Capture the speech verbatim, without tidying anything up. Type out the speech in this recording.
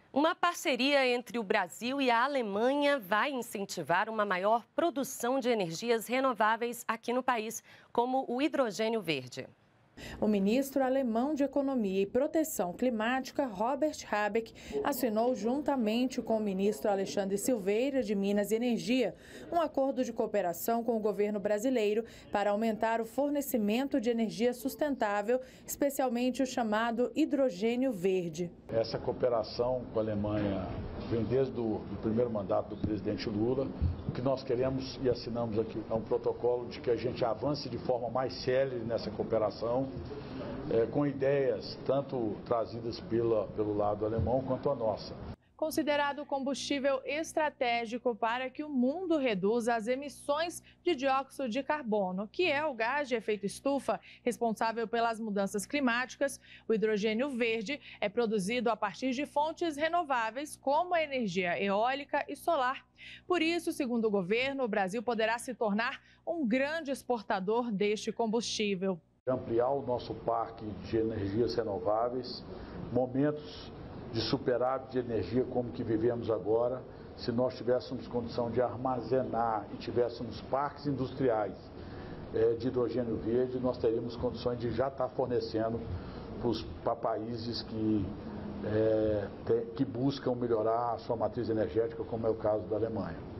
Uma parceria entre o Brasil e a Alemanha vai incentivar uma maior produção de energias renováveis aqui no país, como o hidrogênio verde. O ministro alemão de Economia e Proteção Climática, Robert Habeck, assinou juntamente com o ministro Alexandre Silveira, de Minas e Energia, um acordo de cooperação com o governo brasileiro para aumentar o fornecimento de energia sustentável, especialmente o chamado hidrogênio verde. Essa cooperação com a Alemanha vem desde o do primeiro mandato do presidente Lula. O que nós queremos e assinamos aqui é um protocolo de que a gente avance de forma mais célere nessa cooperação, é, com ideias tanto trazidas pela, pelo lado alemão quanto a nossa. Considerado combustível estratégico para que o mundo reduza as emissões de dióxido de carbono, que é o gás de efeito estufa responsável pelas mudanças climáticas, o hidrogênio verde é produzido a partir de fontes renováveis, como a energia eólica e solar. Por isso, segundo o governo, o Brasil poderá se tornar um grande exportador deste combustível. Ampliar o nosso parque de energias renováveis, momentos de superávit de energia como que vivemos agora, se nós tivéssemos condição de armazenar e tivéssemos parques industriais é, de hidrogênio verde, nós teríamos condições de já estar fornecendo para países que, é, te, que buscam melhorar a sua matriz energética, como é o caso da Alemanha.